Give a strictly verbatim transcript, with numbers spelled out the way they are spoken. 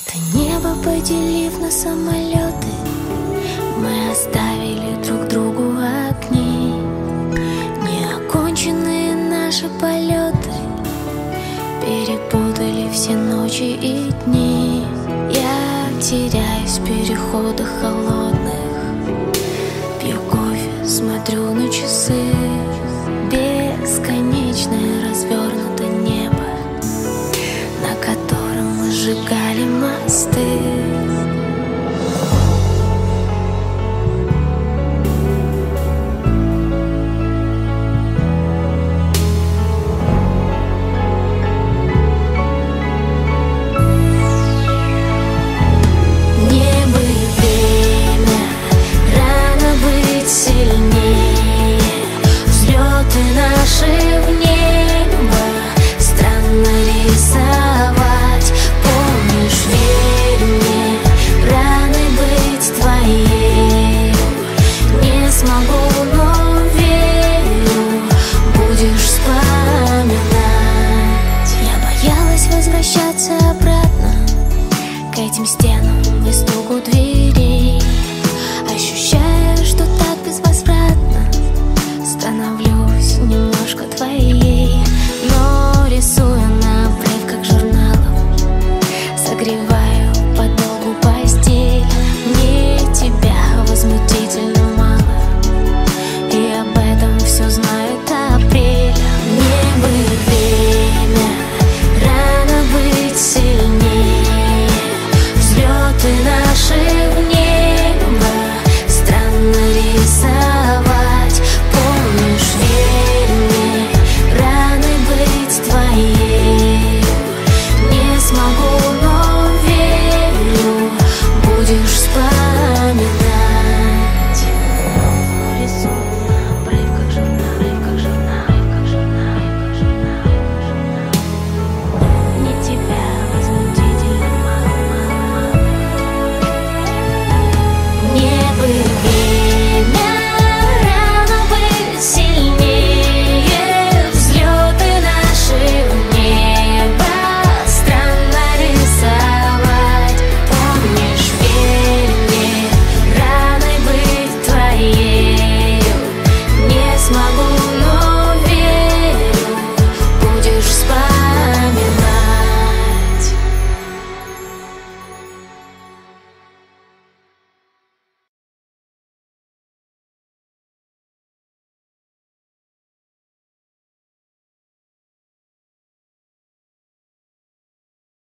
Это небо, поделив на самолеты, мы оставили друг другу огни. Неоконченные наши полеты перепутали все ночи и дни. Я теряюсь в переходах холодных, пью кофе, смотрю на часы. Бесконечное развернуто небо, на котором мы сжигали мосты. Возвращаться обратно к этим стенам и стуку дверей, ощущая, что так безвозвратно становлюсь немножко твоей. Но рисую